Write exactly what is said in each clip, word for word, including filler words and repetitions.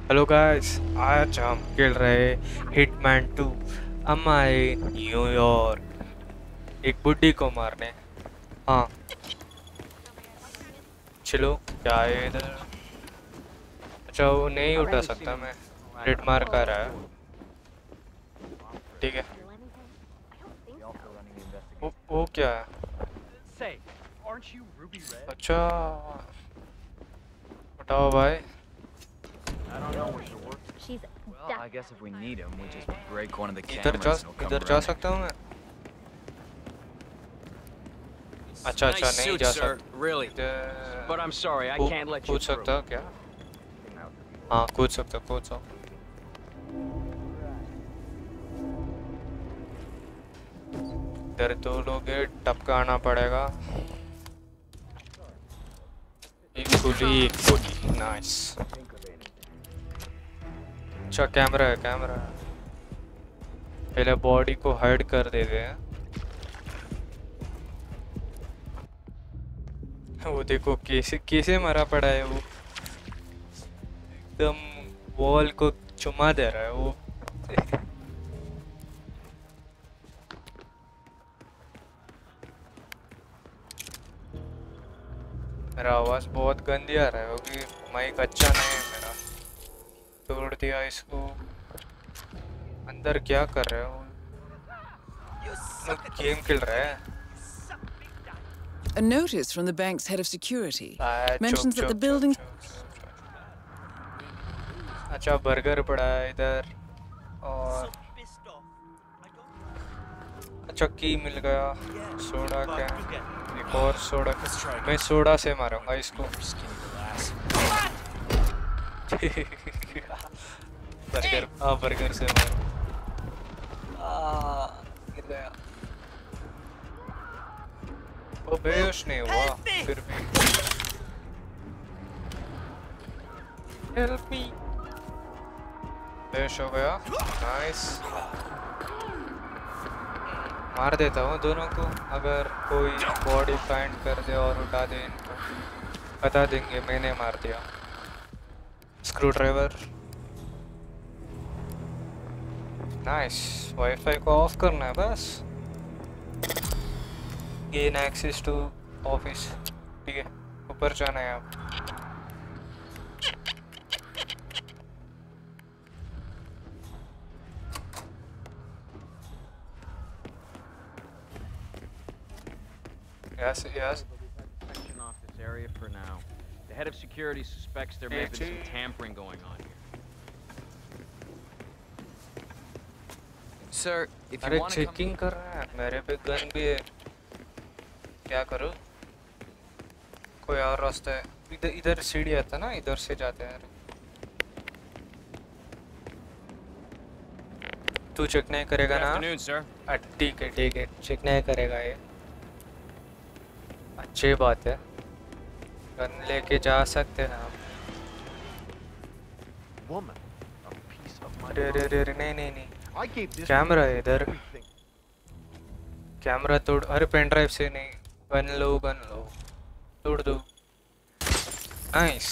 Hello guys, आज हम खेल रहे हिटमैन टू। हम आए न्यूयॉर्क एक बुड्ढी को मारने। हाँ, चलो क्या है इधर। अच्छा, वो नहीं उठा सकता मैं। रेड मार कर रहा है। ठीक है। वो वो क्या है? अच्छा, उठाओ भाई। Well, I guess if we need him, we just break one of the इधर जा cameras and he'll come इधर जा running. सकता हूँ मैं? अच्छा अच्छा, Nice नहीं suit, जा sir. सकता Really. इधर। But I'm sorry, I Koo- can't let you कूद through. सकता हूँ क्या? हाँ, कूद सकता हूँ, कूद सकता हूँ। इधर दो लोग हैं, टपकाना पड़ेगा। एक गोली, एक गोली, नाइस। अच्छा, कैमरा है, कैमरा है। पहले बॉडी को हाइड कर देते हैं। वो देखो कैसे कैसे मरा पड़ा है वो। एकदम वॉल को चुमा दे रहा है वो। मेरा आवाज बहुत गंदी आ रहा है क्योंकि माइक अच्छा नहीं है मेरा। तोड़ दिया इसको। अंदर क्या कर रहे हो? गेम खेल रहा है। A notice from the bank's head of security uh, mentions चुप that the चुप building. चुप चुप चुप। अच्छा, बर्गर पड़ा है इधर। और अच्छा, की मिल गया। सोडा क्या? एक और सोडा। मैं सोडा से मारूंगा इसको। बर्गर, हाँ बर्गर से मारो। आ, गिर गया। वो बेहोश नहीं हुआ फिर भी। Help me. बेहोश हो गया। नाइस। मार देता हूँ दोनों को। अगर कोई बॉडी फाइंड कर दे और उठा दे इनको, बता देंगे मैंने मार दिया। Screwdriver. नाइस। वाईफाई को ऑफ करना है बस। Gain access to office. ठीक है, ऊपर जाना है अब। Yes, yes. Section off this area for now. The head of security suspects there may have been some tampering going on here. Sir, if you अरे want to come... चेकिंग कर रहा है। मेरे पे गन भी है। क्या करूँ? कोई और रास्ता है? इधर इधर सीढ़ी आता ना, इधर से जाते हैं। तू चेक नहीं करेगा Good ना? afternoon, sir. ठीक है ठीक है, चेक नहीं करेगा ये। अच्छी बात है। गन लेके जा सकते हैं हम। Woman, a piece of my अरे अरे अरे अरे, नहीं नहीं नहीं। I gave this कैमरा है इधर। everything. कैमरा तोड़। अरे पेन ड्राइव से नहीं। गन लो, गन लो, तोड़ दो। नाइस।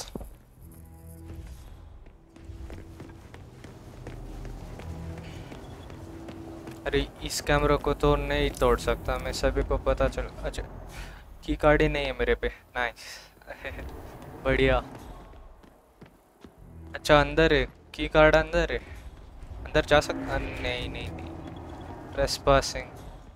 अरे इस कैमरा को तो नहीं तोड़ सकता मैं, सभी को पता चल। अच्छा, की कार्ड ही नहीं है मेरे पे। नाइस। बढ़िया। अच्छा, अंदर है की कार्ड, अंदर है। अंदर जा सकता? नहीं नहीं नहीं, ट्रेसपासिंग।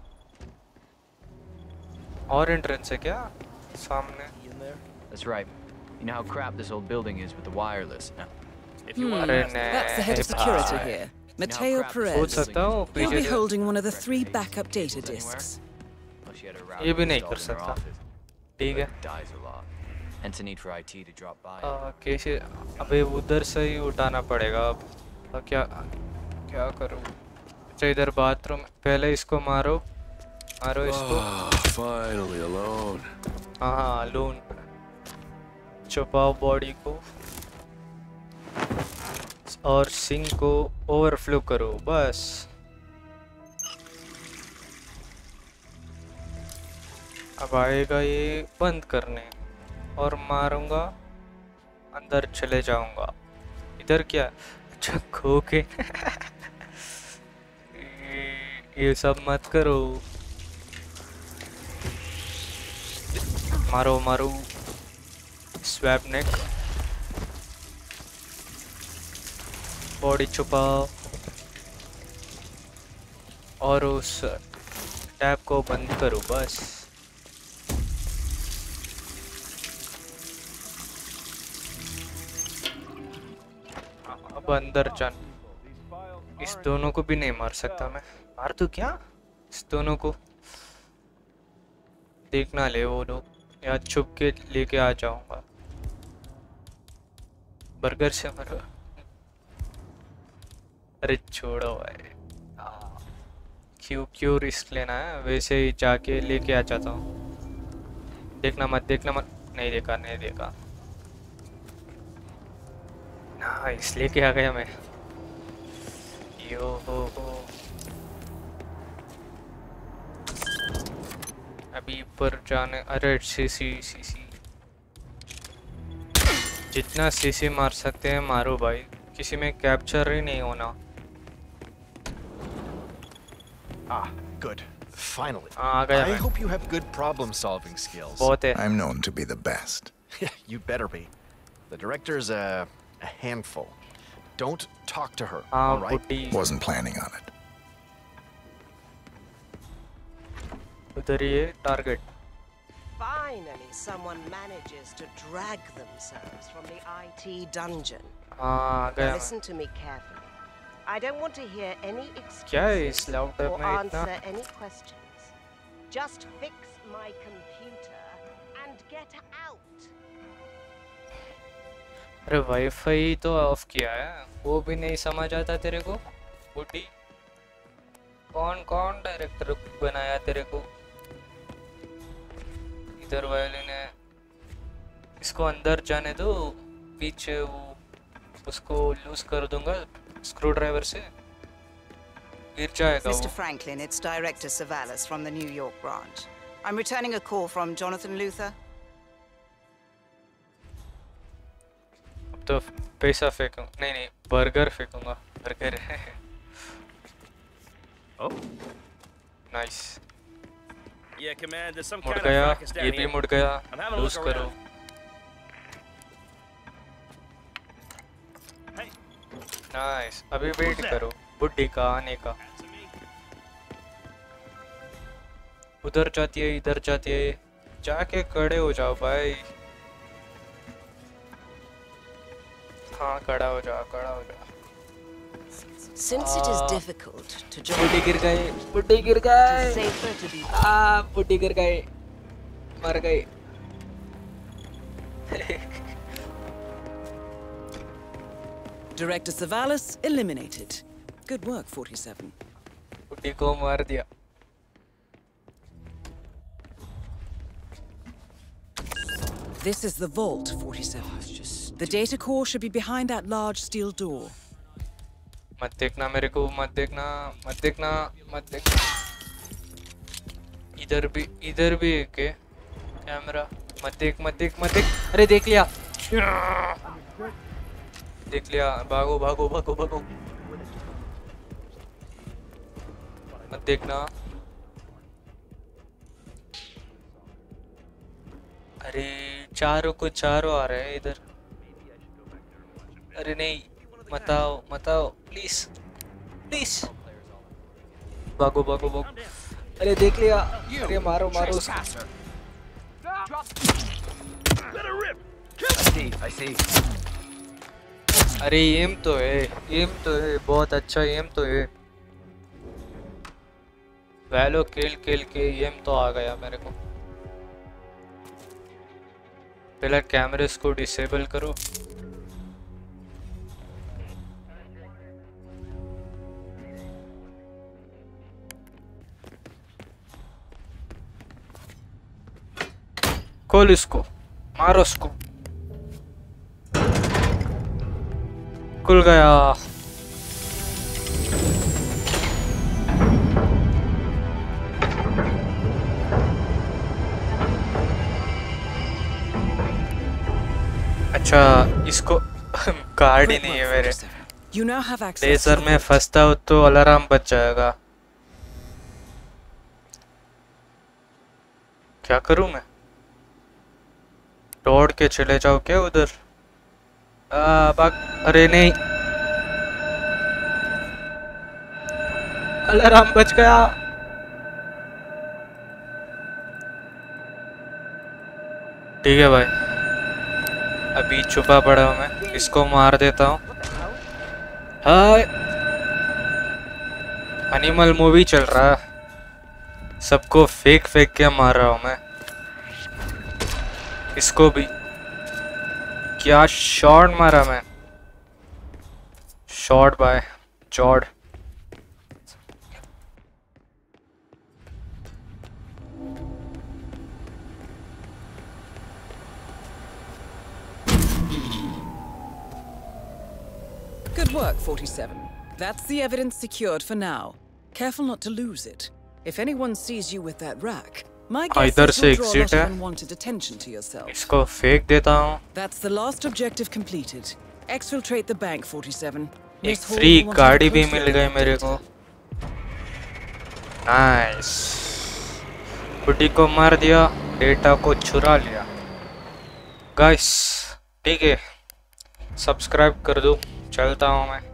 और एंट्रेंस है क्या सामने? That's right. You know how crap this old building is with the wireless. Now, if you Hmm, want अरे to... That's the head of नहीं security भाई। here, Mateo crap, कूद Perez. सकता हूँ He'll पीछे be से? holding one of the three backup data Anywhere? disks. Well, she had a ये router भी नहीं installed कर in her सकता। office. ठीक है। But it dies a lot. Hence the need for I T to drop by. आ, कैसे? अबे उधर से ही उठाना पड़ेगा अब। अब क्या क्या करूँ? अच्छा, इधर बाथरूम। पहले इसको मारो, मारो इसको। Oh, finally alone. हाँ हाँ, लोन। छुपाओ बॉडी को और सिंक को ओवरफ्लो करो बस। अब आएगा ये बंद करने और मारूंगा, अंदर चले जाऊंगा। इधर क्या? अच्छा खो के ये सब मत करो। मारो मारो स्वैप नेक। बॉडी छुपाओ और उस टैब को बंद करो बस। अब अंदर जान। इस दोनों को भी नहीं मार सकता मैं। मार दूं क्या इस दोनों को? देखना ले वो लोग या छुप के लेके आ जाऊंगा। बर्गर से मरो। अरे छोड़ो भाई, क्यों क्यों रिस्क लेना है? वैसे ही जाके लेके आ जाता हूँ। देखना मत देखना मत। नहीं देखा नहीं देखा ना, इसलिए क्या आ गया मैं। यो हो हो अभी ऊपर जाने। अरे सीसी सीसी जितना सीसी मार सकते हैं मारो भाई, किसी में कैप्चर ही नहीं होना। Ah, good. Finally. हाँ आ गया I मैं। hope you have good problem-solving skills. बहुत है। I'm known to be the best. Yeah, you better be. The director's a, a handful. Don't talk to her, हाँ all right? बुड्ढी Wasn't planning on it. उधर ही है target. Finally, someone manages to drag themselves from the I T dungeon. हाँ आ Now गया मैं। listen to me carefully. I don't want to hear any क्या है इस excuses लैपटॉप or में इतना? answer any questions. Just fix my computer and get out. अरे wifi तो ऑफ किया है, वो भी नहीं समझ आता तेरे को? बुड्ढी कौन कौन डायरेक्टर बनाया तेरे को? इधर वायलिन है, इसको अंदर जाने दो। पीछे वो उसको लूज कर दूंगा स्क्रू ड्राइवर से, गिर जाएगा Mister वो। Franklin, it's Director Savalas from the New York branch. I'm returning a call from Jonathan Luther. अब तो पैसा फेंकूं, नहीं नहीं बर्गर फेंकूंगा। बर्गर है। Oh? Nice. Yeah, Command, there's some मुड़ kind of गया, fracas down ये भी here. मुड़ गया। I'm having a loose look करो। around. Hey, नाइस, अभी वेट that? करो बुड्ढी का आने का। that's me. उधर जाती है इधर जाती है, जाके खड़े हो जाओ भाई। हाँ खड़ा हो जाओ खड़ा हो जाओ। Since it is Ah. difficult to join, बुड्ढी गिर गए बुड्ढी गिर it गए। is safer to be. आ बुड्ढी गिर गए, मर गए। Director Savalas eliminated. Good work, forty-seven. बुड्ढी को मार दिया। This is the vault, forty-seven. The data core should be behind that large steel door. मत देखना मेरे को, मत देखना मत देखना मत देखना। इधर भी इधर भी है के कैमरा। मत देख मत देख मत देख। अरे देख लिया देख लिया। भागो भागो भागो भागो, मत देखना। अरे चारों को चारों आ रहे हैं इधर। अरे नहीं मत आओ मत आओ प्लीज प्लीज। भागो भागो भागो। अरे देख लिया। अरे मारो मारो उसको। I see, I see. अरे एम तो है, एम तो है, बहुत अच्छा एम तो है। वैलो खेल खेल के एम तो आ गया मेरे को। पहले कैमरेस को डिसेबल करो। खोल इसको, मारो इसको। खुल गया। अच्छा इसको कार्ड ही नहीं है मेरे। You now have access. Laser में फंसता हो तो अलार्म बच जाएगा। क्या करूं मैं? दौड़ के चले जाओ क्या उधर? आ, बाग, अरे नहीं, अलार्म बच गया। ठीक है भाई, अभी छुपा पड़ा हूं मैं, इसको मार देता हूँ। हाय, एनिमल मूवी चल रहा है, सबको फेंक फेंक के मार रहा हूं मैं। इसको भी क्या शॉट मारा मैं, शॉट बाय जॉर्ड। Good work, forty-seven. That's the evidence secured for now. Careful not to lose it. If anyone sees you with that rack, my guess इधर is से you'll draw a lot exit of है। unwanted attention to yourself. इसको फेंक देता हूँ। That's the last objective completed. Exfiltrate the bank, forty-seven. एक Miss Hall free will want to गाड़ी भी close मिल the गई मेरे को। नाइस, बुड्ढी को मार दिया, डेटा को चुरा लिया। गाइस ठीक है, सब्सक्राइब कर दो, चलता हूँ मैं।